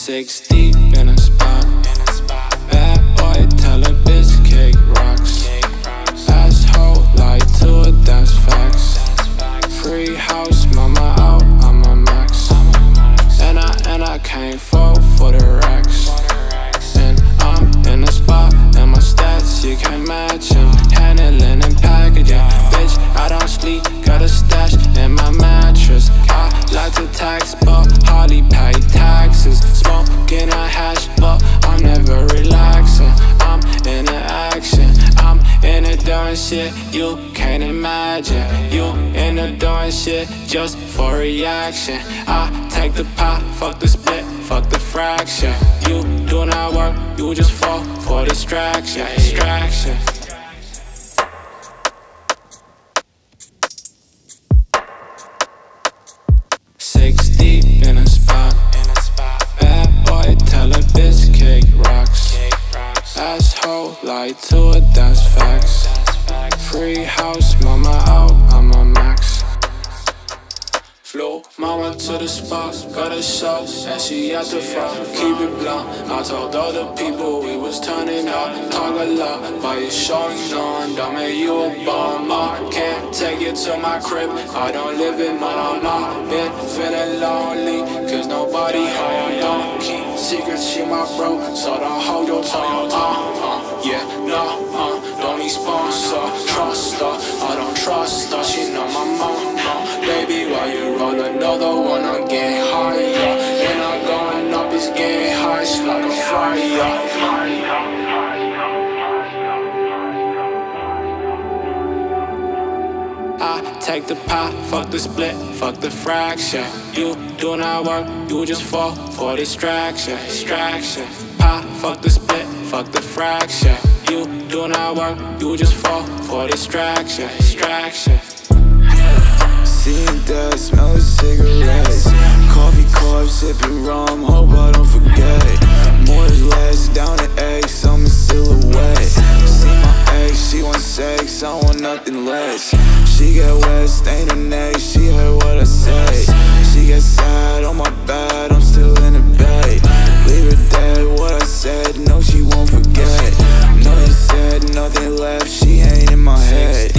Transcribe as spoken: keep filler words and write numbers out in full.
Six deep in a spot. Bad boy tell a bitch cake rocks. Asshole lie to it, that's facts. Free house, mama out, I'm a max. And I, and I can't fall for the racks. And I'm in a spot, and my stats, you can't match them. Handling and packaging, bitch, I don't sleep, got a stash in my mattress. I like to tax, but hardly pay taxes. Smoking a hash, but I'm never relaxing. I'm in the action, I'm in the doing shit you can't imagine. You in the doing shit just for reaction. I take the pot, fuck the split, fuck the fraction. You do not work, you just fall for distraction. Distraction. Six deep in a spot. Bad boy tell a bitch cake rocks. Asshole lie to it, that's facts. Free house, mama out, I'm a max. Flew mama to the spot, got a shot, and she at the front. Keep it blunt, I told other people we was turning up. Talk a lot, but you showing on. Don't make you a bum. I can't take you to my crib, I don't live in mama. Been feeling lonely, cause nobody home. Don't keep secrets, she my bro, so don't hold your tongue. Uh, uh, yeah, no, uh, don't need sponsor. Trust her, I don't trust her, she know my mom. Uh, baby, why you roll another one? I'm getting higher, and I'm going up, it's getting high, it's like a fire. I take the pot, fuck the split, fuck the fraction. You do not work, you just fall for distraction. Distraction. Pot, fuck the split, fuck the fraction. You do not work, you just fall for distraction. Distraction. Seeing that, smell of cigarettes. Coffee cup, sipping rum, hope I don't forget. More is less, down to X, I'm a silhouette. See my ex, she wants sex, I want nothing less. She get wet, stain her neck, she heard what I say. She gets sad on my bed, I'm still in the bed. Leave her dead, what I said, no she won't forget. Nothing said, nothing left, she ain't in my head.